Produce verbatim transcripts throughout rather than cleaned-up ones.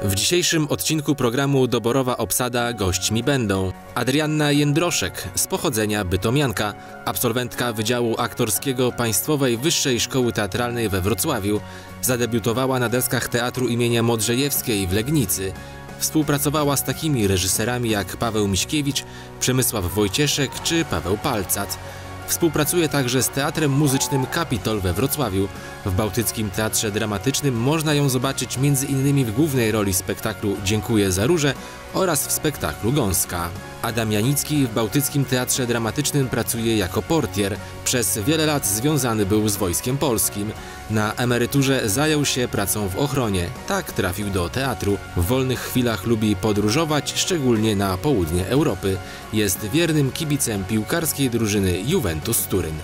W dzisiejszym odcinku programu Doborowa Obsada gośćmi będą Adrianna Jędroszek, z pochodzenia bytomianka, absolwentka Wydziału Aktorskiego Państwowej Wyższej Szkoły Teatralnej we Wrocławiu. Zadebiutowała na deskach Teatru imienia Modrzejewskiej w Legnicy. Współpracowała z takimi reżyserami jak Paweł Miśkiewicz, Przemysław Wojcieszek czy Paweł Palcat. Współpracuje także z Teatrem Muzycznym Kapitol we Wrocławiu. W Bałtyckim Teatrze Dramatycznym można ją zobaczyć między innymi w głównej roli spektaklu Dziękuję za róże oraz w spektaklu Gąska. Adam Janicki w Bałtyckim Teatrze Dramatycznym pracuje jako portier. Przez wiele lat związany był z Wojskiem Polskim. Na emeryturze zajął się pracą w ochronie. Tak trafił do teatru. W wolnych chwilach lubi podróżować, szczególnie na południe Europy. Jest wiernym kibicem piłkarskiej drużyny Juventus Turyn.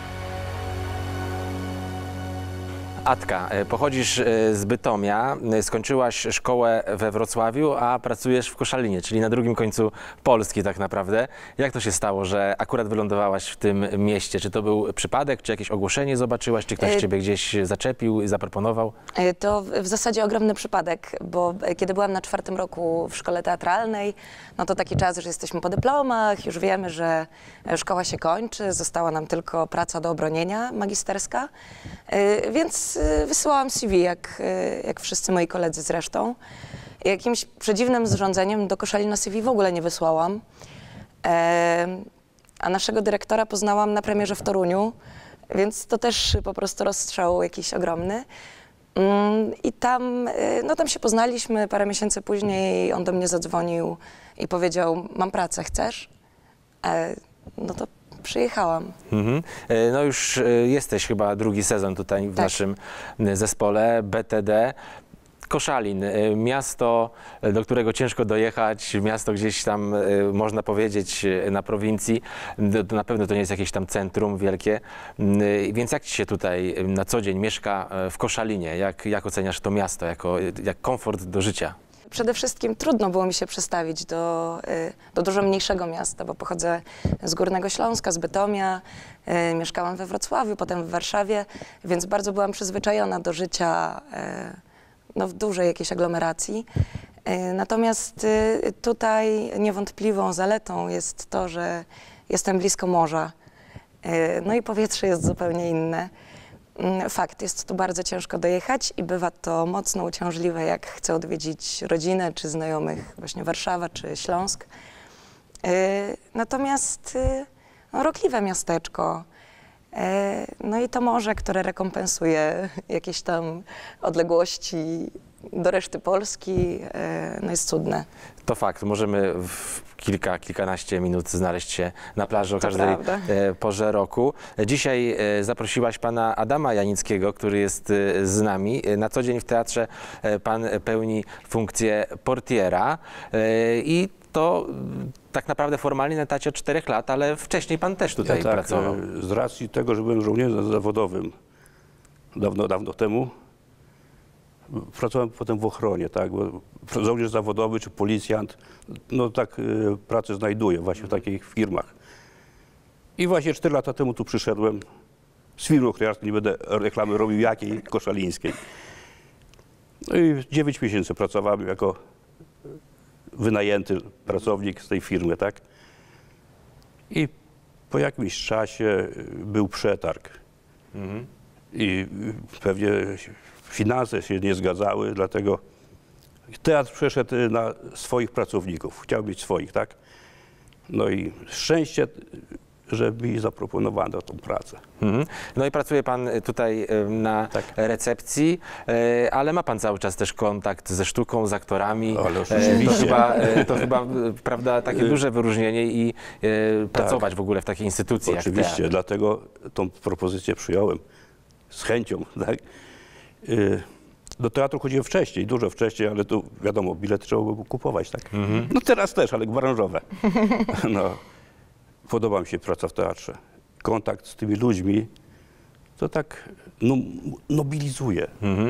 Atka, pochodzisz z Bytomia, skończyłaś szkołę we Wrocławiu, a pracujesz w Koszalinie, czyli na drugim końcu Polski tak naprawdę. Jak to się stało, że akurat wylądowałaś w tym mieście? Czy to był przypadek, czy jakieś ogłoszenie zobaczyłaś, czy ktoś ciebie gdzieś zaczepił i zaproponował? To w zasadzie ogromny przypadek, bo kiedy byłam na czwartym roku w szkole teatralnej, no to taki czas, że jesteśmy po dyplomach, już wiemy, że szkoła się kończy, została nam tylko praca do obronienia magisterska, więc wysyłałam C V, jak, jak wszyscy moi koledzy zresztą. Jakimś przedziwnym zrządzeniem do Koszalina C V w ogóle nie wysłałam. E, a naszego dyrektora poznałam na premierze w Toruniu, więc to też po prostu rozstrzał jakiś ogromny. Mm, I tam, no tam się poznaliśmy, parę miesięcy później on do mnie zadzwonił i powiedział: mam pracę, chcesz? E, no to przyjechałam. Mhm. No już jesteś chyba drugi sezon tutaj w tak. naszym zespole B T D. Koszalin, miasto, do którego ciężko dojechać, miasto gdzieś tam, można powiedzieć, na prowincji. Na pewno to nie jest jakieś tam centrum wielkie. Więc jak ci się tutaj na co dzień mieszka w Koszalinie? Jak, jak oceniasz to miasto, jako, jak komfort do życia? Przede wszystkim trudno było mi się przestawić do, do dużo mniejszego miasta, bo pochodzę z Górnego Śląska, z Bytomia, mieszkałam we Wrocławiu, potem w Warszawie, więc bardzo byłam przyzwyczajona do życia no, w dużej jakiejś aglomeracji. Natomiast tutaj niewątpliwą zaletą jest to, że jestem blisko morza, no i powietrze jest zupełnie inne. Fakt, jest tu bardzo ciężko dojechać i bywa to mocno uciążliwe, jak chcę odwiedzić rodzinę czy znajomych, właśnie Warszawa czy Śląsk. Natomiast no, rokliwe miasteczko, no i to morze, które rekompensuje jakieś tam odległości do reszty Polski, no jest cudne. To fakt, możemy w kilka, kilkanaście minut znaleźć się na plaży o to każdej prawda. porze roku. Dzisiaj zaprosiłaś pana Adama Janickiego, który jest z nami. Na co dzień w teatrze pan pełni funkcję portiera i to tak naprawdę formalnie na etacie od czterech lat, ale wcześniej pan też tutaj ja tak, pracował. Z racji tego, że byłem żołnierzem zawodowym dawno, dawno temu, pracowałem potem w ochronie, tak, bo żołnierz zawodowy czy policjant, no tak y, pracę znajduję właśnie w takich firmach. I właśnie cztery lata temu tu przyszedłem z firmy ochroniarskiej, nie będę reklamy robił jakiej, koszalińskiej. No i dziewięć miesięcy pracowałem jako wynajęty pracownik z tej firmy, tak. I po jakimś czasie był przetarg. Mhm. I pewnie finanse się nie zgadzały, dlatego teatr przeszedł na swoich pracowników. Chciał mieć swoich, tak? No i szczęście, że mi zaproponowano tą pracę. Mhm. No i pracuje pan tutaj na tak. recepcji, ale ma pan cały czas też kontakt ze sztuką, z aktorami. Ale to chyba, to chyba prawda, takie duże wyróżnienie i tak. pracować w ogóle w takiej instytucji oczywiście, jak teatr. Dlatego tą propozycję przyjąłem z chęcią, tak? Do teatru chodziłem wcześniej, dużo wcześniej, ale tu wiadomo, bilety trzeba było kupować, tak? Mhm. No teraz też, ale branżowe. No, podoba mi się praca w teatrze. Kontakt z tymi ludźmi, to tak no, nobilizuje. Mhm.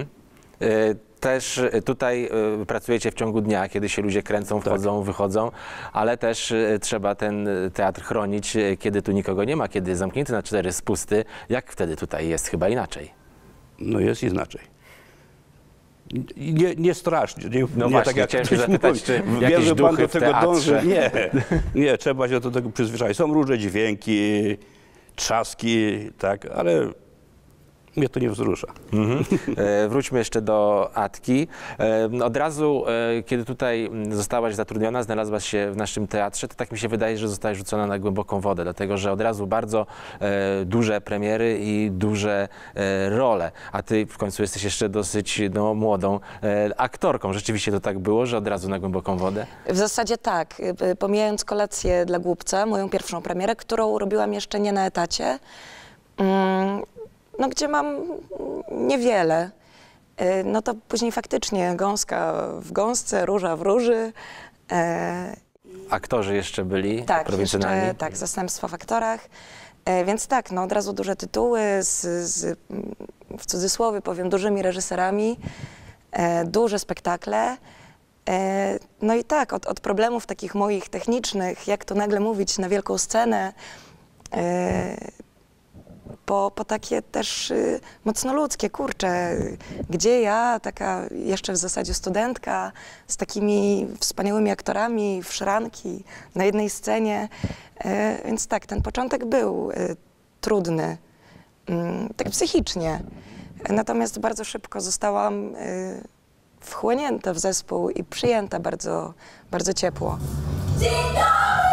Też tutaj pracujecie w ciągu dnia, kiedy się ludzie kręcą, wchodzą, tak. wychodzą, ale też trzeba ten teatr chronić, kiedy tu nikogo nie ma, kiedy zamknięty na cztery spusty. Jak wtedy tutaj jest? Chyba inaczej. No jest inaczej. Nie, nie strasznie. Nie, No nie właśnie, tak jak chciałem się ktoś zapytać, mówi. czy Wiem, jakieś że pan duchy do w tego teatrze? dąży. Nie, nie, trzeba się do tego przyzwyczaić. Są różne dźwięki, trzaski, tak, ale mnie to nie wzrusza. Mhm. E, wróćmy jeszcze do Atki. E, od razu, e, kiedy tutaj zostałaś zatrudniona, znalazłaś się w naszym teatrze, to tak mi się wydaje, że zostałaś rzucona na głęboką wodę, dlatego że od razu bardzo e, duże premiery i duże e, role, a ty w końcu jesteś jeszcze dosyć no, młodą e, aktorką. Rzeczywiście to tak było, że od razu na głęboką wodę? W zasadzie tak. Y, Pomijając kolację dla Głupca, moją pierwszą premierę, którą robiłam jeszcze nie na etacie, mm, no gdzie mam niewiele, y, no to później faktycznie gąska w gąsce, róża w róży. e, Aktorzy jeszcze byli Tak, prowincjonalni? jeszcze, tak, zastępstwa w aktorach. E, więc tak, no od razu duże tytuły, z, z, w cudzysłowie powiem, dużymi reżyserami, e, duże spektakle. E, no i tak, od, od problemów takich moich technicznych, jak to nagle mówić na wielką scenę, e, po, po takie też y, mocno ludzkie, kurczę, gdzie ja, taka jeszcze w zasadzie studentka, z takimi wspaniałymi aktorami w szranki na jednej scenie. E, więc tak, ten początek był y, trudny, mm, tak psychicznie. Natomiast bardzo szybko zostałam y, wchłonięta w zespół i przyjęta bardzo, bardzo ciepło. Dzień dobry!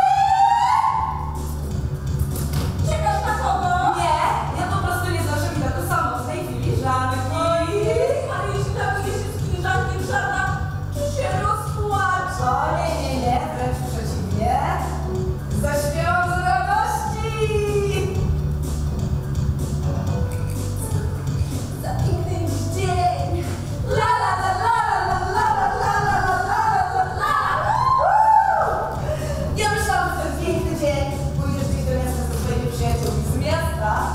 Czekasz na kogo? Nie, ja po prostu nie znoszę mi na to samo. W tej chwili żarki. Ale jeśli napije się z filiżanki żarna, to się rozpłacze. O nie, nie, nie, wręcz przeciwnie. Zaśpiewam z radości. Za piękny dzień. La la la la la la la la la la la la. Ja myślałam, że ten piękny dzień pójdziesz gdzieś do miasta ze swoimi przyjaciółmi z miasta.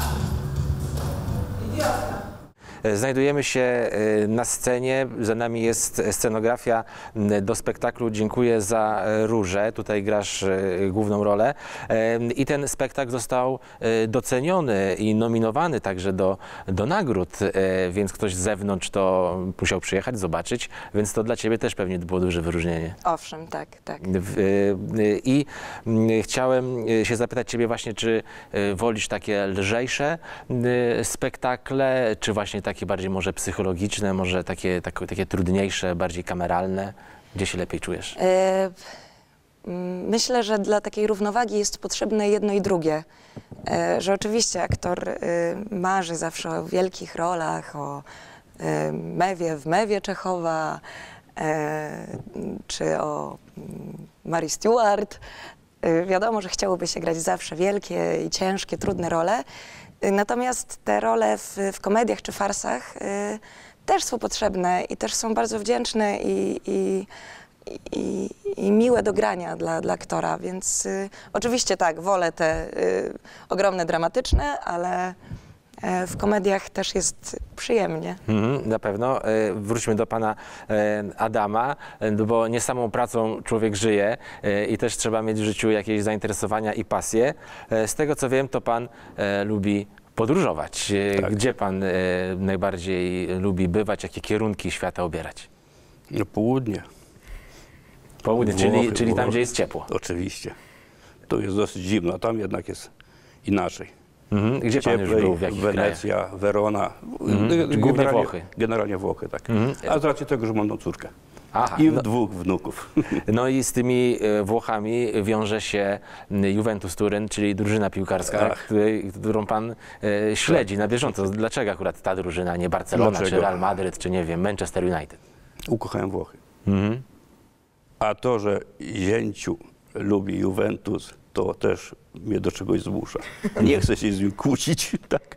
Idiotka. Znajdujemy się y, na scenie, za nami jest scenografia y, do spektaklu Dziękuję za y, róże, tutaj grasz y, główną rolę y, i ten spektakl został y, doceniony i nominowany także do, do nagród, y, więc ktoś z zewnątrz to musiał przyjechać, zobaczyć, więc to dla ciebie też pewnie było duże wyróżnienie. Owszem, tak, tak. W- y, y, I y, chciałem y, się zapytać ciebie właśnie, czy y, wolisz takie lżejsze y, spektakle, czy właśnie takie bardziej może psychologiczne, może takie, takie, takie trudniejsze, bardziej kameralne? Gdzie się lepiej czujesz? E, mm, Myślę, że dla takiej równowagi jest potrzebne jedno i drugie. E, Że oczywiście aktor e, marzy zawsze o wielkich rolach, o e, Mewie w Mewie Czechowa, e, czy o mm, Mary Stuart. E, Wiadomo, że chciałoby się grać zawsze wielkie i ciężkie, trudne role. E, Natomiast te role w, w komediach czy farsach e, też są potrzebne i też są bardzo wdzięczne i, i i, i miłe do grania dla, dla aktora, więc y, oczywiście tak, wolę te y, ogromne, dramatyczne, ale y, w komediach też jest przyjemnie. Mhm, na pewno. E, Wróćmy do pana e, Adama, e, no bo nie samą pracą człowiek żyje e, i też trzeba mieć w życiu jakieś zainteresowania i pasje. E, Z tego co wiem, to pan e, lubi podróżować. E, Tak. Gdzie pan e, najbardziej lubi bywać, jakie kierunki świata obierać? No, południe. Południe, czyli, Włochy, czyli tam, Włochy. gdzie jest ciepło. Oczywiście. Tu jest dosyć zimno, a tam jednak jest inaczej. Mhm. Gdzie pan już Cieplej, był, w jakich krajach? Wenecja, Werona. Mhm, Ge- czy głównie generalnie, Włochy? Generalnie Włochy, tak. Mhm. A z racji tego, że mam tą córkę. Aha, I no- dwóch wnuków. No i z tymi e, Włochami wiąże się m, Juventus Turyn, czyli drużyna piłkarska, Ach. której, którą pan e, śledzi na bieżąco. Dlaczego akurat ta drużyna, nie Barcelona, Dlaczego? czy Real Madryt, czy nie wiem, Manchester United? Ukochałem Włochy. Mhm. A to, że zięciu lubi Juventus, to też mnie do czegoś zmusza. Nie chcę się z nim kłócić, tak.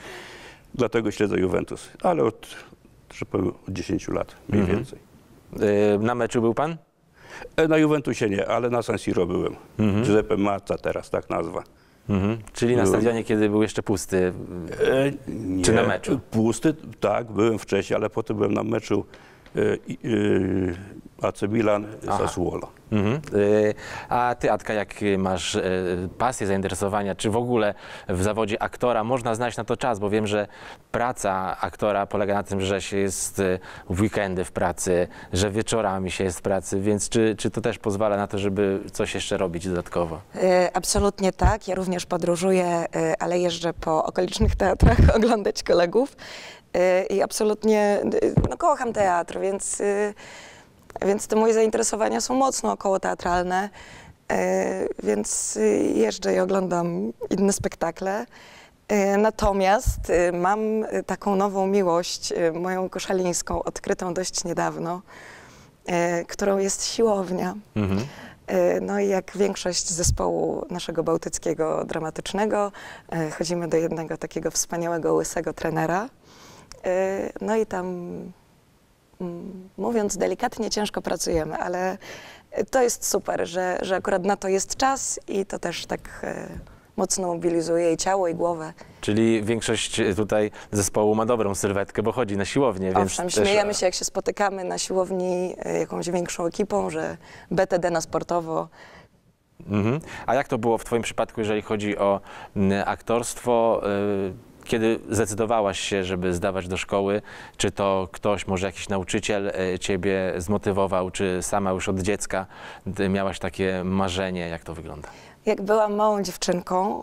Dlatego śledzę Juventus, ale od, że powiem, od dziesięciu lat, mniej Mhm. więcej. E, Na meczu był pan? E, Na Juventusie nie, ale na San Siro byłem. Mhm. Giuseppe Mazza teraz, tak nazwa. Mhm. Czyli na Byłem. stadionie, kiedy był jeszcze pusty. E, nie, Czy na meczu? Pusty, tak, byłem wcześniej, ale potem byłem na meczu A C Milan, Sassuolo. Mhm. A ty, Atka, jak masz pasję, zainteresowania, czy w ogóle w zawodzie aktora można znaleźć na to czas? Bo wiem, że praca aktora polega na tym, że się jest w weekendy w pracy, że wieczorami się jest w pracy, więc czy, czy to też pozwala na to, żeby coś jeszcze robić dodatkowo? Absolutnie tak. Ja również podróżuję, ale jeżdżę po okolicznych teatrach oglądać kolegów i absolutnie no, kocham teatr, więc Więc te moje zainteresowania są mocno okołoteatralne, więc jeżdżę i oglądam inne spektakle. Natomiast mam taką nową miłość, moją koszalińską, odkrytą dość niedawno, którą jest siłownia. Mhm. No i jak większość zespołu naszego bałtyckiego dramatycznego, chodzimy do jednego takiego wspaniałego, łysego trenera. No i tam, mówiąc delikatnie, ciężko pracujemy, ale to jest super, że, że akurat na to jest czas i to też tak mocno mobilizuje i ciało, i głowę. Czyli większość tutaj zespołu ma dobrą sylwetkę, bo chodzi na siłownię, więc Owszem, też... śmiejemy się, jak się spotykamy na siłowni jakąś większą ekipą, że B T D na sportowo. Mhm. A jak to było w twoim przypadku, jeżeli chodzi o aktorstwo? Kiedy zdecydowałaś się, żeby zdawać do szkoły, czy to ktoś, może jakiś nauczyciel ciebie zmotywował, czy sama już od dziecka miałaś takie marzenie? Jak to wygląda? Jak byłam małą dziewczynką,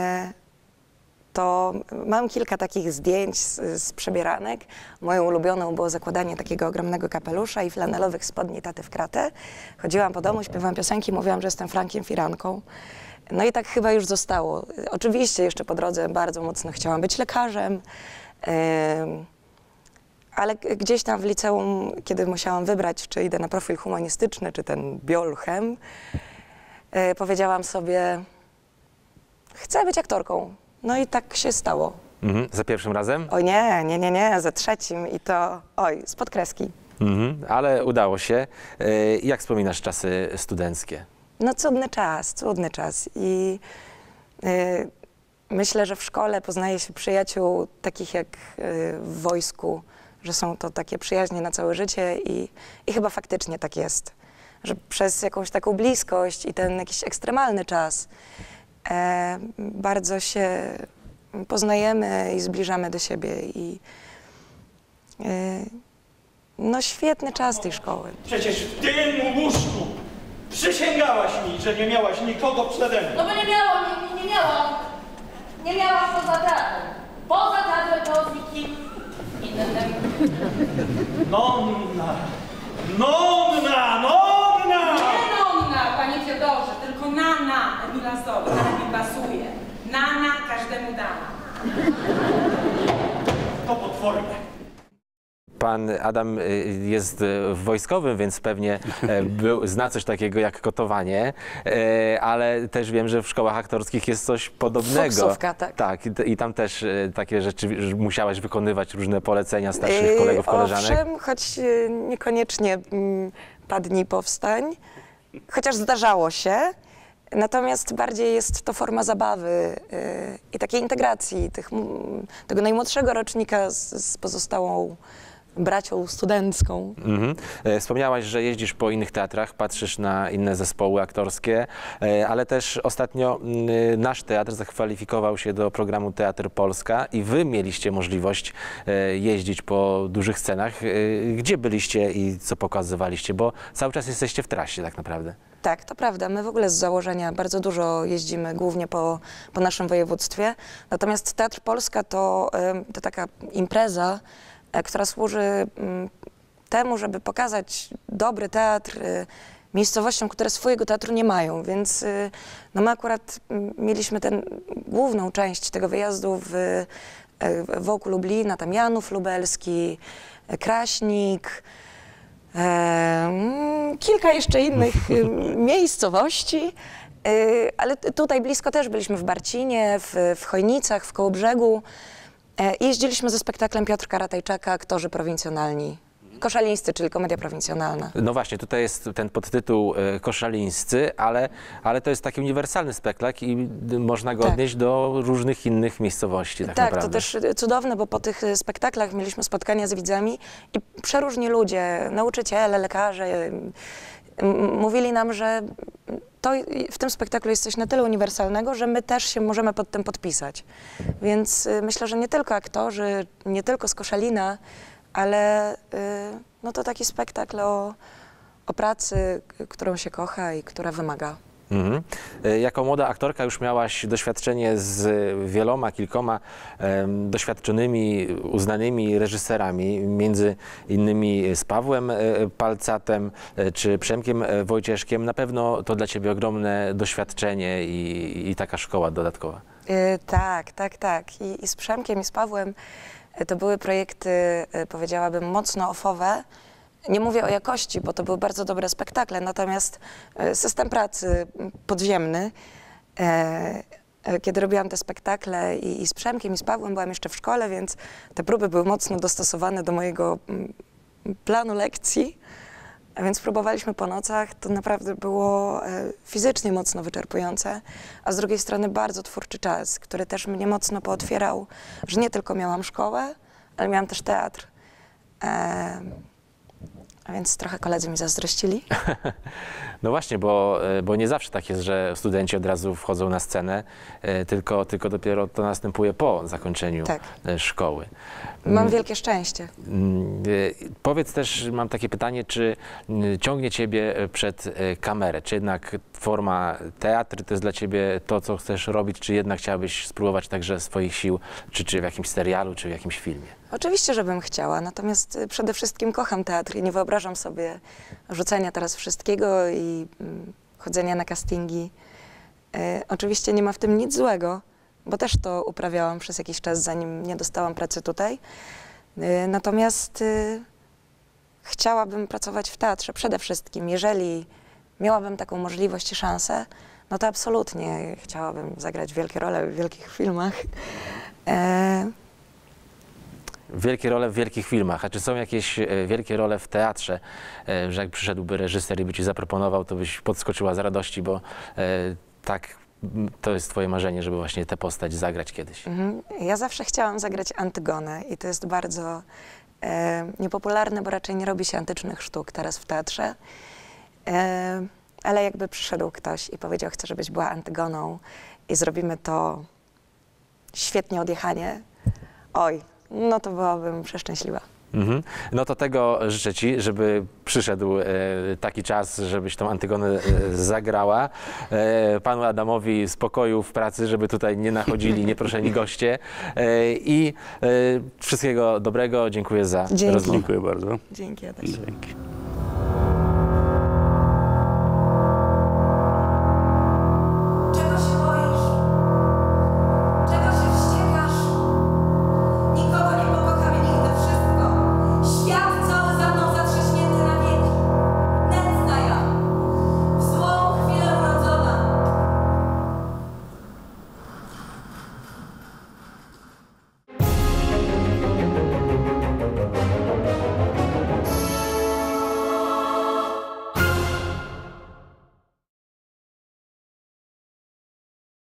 to mam kilka takich zdjęć z, z przebieranek. Moją ulubioną było zakładanie takiego ogromnego kapelusza i flanelowych spodni taty w kratę. Chodziłam po domu, śpiewałam piosenki, mówiłam, że jestem Frankiem Firanką. No i tak chyba już zostało. Oczywiście jeszcze po drodze bardzo mocno chciałam być lekarzem, yy, ale gdzieś tam w liceum, kiedy musiałam wybrać, czy idę na profil humanistyczny, czy ten biol-chem, yy, powiedziałam sobie, chcę być aktorką. No i tak się stało. Mhm. Za pierwszym razem? O nie, nie, nie, nie, za trzecim i to, oj, spod kreski. Mhm. Ale udało się. Yy, jak wspominasz czasy studenckie? No cudny czas, cudny czas i y, myślę, że w szkole poznaje się przyjaciół takich jak y, w wojsku, że są to takie przyjaźnie na całe życie i, i chyba faktycznie tak jest, że przez jakąś taką bliskość i ten jakiś ekstremalny czas e, bardzo się poznajemy i zbliżamy do siebie i y, no świetny czas tej szkoły. Przecież w tym łóżku przysięgałaś mi, że nie miałaś nikogo przede mną. No bo nie miałam, nie, nie, nie miałam. Nie miałam poza teatrem. Poza teatrem to z nikim innym. Nonna! Nonna! Nonna! Nie Nonna, panie Fiodorze, tylko Nana Emila Zola. Tak mi pasuje. Nana każdemu dama. To potworne. Pan Adam jest wojskowym, więc pewnie był, zna coś takiego jak gotowanie, ale też wiem, że w szkołach aktorskich jest coś podobnego. Foksówka, tak. Tak, i tam też takie rzeczy musiałaś wykonywać, różne polecenia starszych kolegów, koleżanek. Owszem, choć niekoniecznie padnij i powstań, chociaż zdarzało się. Natomiast bardziej jest to forma zabawy yy, i takiej integracji tych, tego najmłodszego rocznika z, z pozostałą bracią studencką. Mhm. Wspomniałaś, że jeździsz po innych teatrach, patrzysz na inne zespoły aktorskie, ale też ostatnio nasz teatr zakwalifikował się do programu Teatr Polska i wy mieliście możliwość jeździć po dużych scenach. Gdzie byliście i co pokazywaliście? Bo cały czas jesteście w trasie tak naprawdę. Tak, to prawda. My w ogóle z założenia bardzo dużo jeździmy, głównie po, po naszym województwie. Natomiast Teatr Polska to, to taka impreza, która służy temu, żeby pokazać dobry teatr miejscowościom, które swojego teatru nie mają. Więc no my akurat mieliśmy tę główną część tego wyjazdu w, wokół Lublina, tam Janów Lubelski, Kraśnik, e, kilka jeszcze innych miejscowości. Ale tutaj blisko też byliśmy w Barcinie, w, w Chojnicach, w Kołobrzegu. Jeździliśmy ze spektaklem Piotrka Ratajczaka, Aktorzy prowincjonalni. Koszalińscy, czyli komedia prowincjonalna. No właśnie, tutaj jest ten podtytuł e, Koszalińscy, ale, ale to jest taki uniwersalny spektakl i d- można go Tak. odnieść do różnych innych miejscowości tak, Tak, naprawdę. to też cudowne, bo po tych spektaklach mieliśmy spotkania z widzami i przeróżni ludzie, nauczyciele, lekarze, m- mówili nam, że to w tym spektaklu jest coś na tyle uniwersalnego, że my też się możemy pod tym podpisać. Więc y, myślę, że nie tylko aktorzy, nie tylko z Koszalina, ale y, no to taki spektakl o, o pracy, k- którą się kocha i która wymaga. Mhm. E, Jako młoda aktorka już miałaś doświadczenie z wieloma, kilkoma em, doświadczonymi, uznanymi reżyserami, między innymi z Pawłem e, Palcatem e, czy Przemkiem e, Wojcieszkiem. Na pewno to dla ciebie ogromne doświadczenie i, i taka szkoła dodatkowa. Y, tak, tak, tak. I, I z Przemkiem, i z Pawłem y, to były projekty, y, powiedziałabym, mocno ofowe. Nie mówię o jakości, bo to były bardzo dobre spektakle, natomiast y, system pracy podziemny. E, e, kiedy robiłam te spektakle i, i z Przemkiem, i z Pawłem, byłam jeszcze w szkole, więc te próby były mocno dostosowane do mojego mm, planu lekcji. A więc próbowaliśmy po nocach, to naprawdę było e, fizycznie mocno wyczerpujące, a z drugiej strony bardzo twórczy czas, który też mnie mocno pootwierał, że nie tylko miałam szkołę, ale miałam też teatr. E, a więc trochę koledzy mi zazdrościli. No właśnie, bo, e, bo nie zawsze tak jest, że studenci od razu wchodzą na scenę, e, tylko, tylko dopiero to następuje po zakończeniu Tak. e, szkoły. Mam wielkie szczęście. Mm, e, Powiedz też, mam takie pytanie, czy mm, ciągnie ciebie przed e, kamerę, czy jednak forma teatr to jest dla ciebie to, co chcesz robić, czy jednak chciałabyś spróbować także swoich sił, czy, czy w jakimś serialu, czy w jakimś filmie? Oczywiście, że bym chciała, natomiast y, przede wszystkim kocham teatr i nie wyobrażam sobie rzucenia teraz wszystkiego i mm, chodzenia na castingi. Y, oczywiście nie ma w tym nic złego, bo też to uprawiałam przez jakiś czas, zanim nie dostałam pracy tutaj. Y, natomiast y, chciałabym pracować w teatrze przede wszystkim. Jeżeli miałabym taką możliwość i szansę, no to absolutnie chciałabym zagrać wielkie role w wielkich filmach. E, Wielkie role w wielkich filmach. A czy są jakieś e, wielkie role w teatrze, e, że jak przyszedłby reżyser i by ci zaproponował, to byś podskoczyła z radości, bo e, tak m, to jest twoje marzenie, żeby właśnie tę postać zagrać kiedyś. Mhm. Ja zawsze chciałam zagrać Antygonę i to jest bardzo e, niepopularne, bo raczej nie robi się antycznych sztuk teraz w teatrze. E, ale jakby przyszedł ktoś i powiedział, chcę, żebyś była Antygoną i zrobimy to świetnie odjechanie, oj, no to byłabym przeszczęśliwa. Mhm. No to tego życzę ci, żeby przyszedł e, taki czas, żebyś tą Antygonę e, zagrała. E, panu Adamowi spokoju w pracy, żeby tutaj nie nachodzili nieproszeni goście. E, I e, wszystkiego dobrego. Dziękuję za Dzięki. rozmowę. Dziękuję bardzo. Dzięki, Adaś. Dzięki.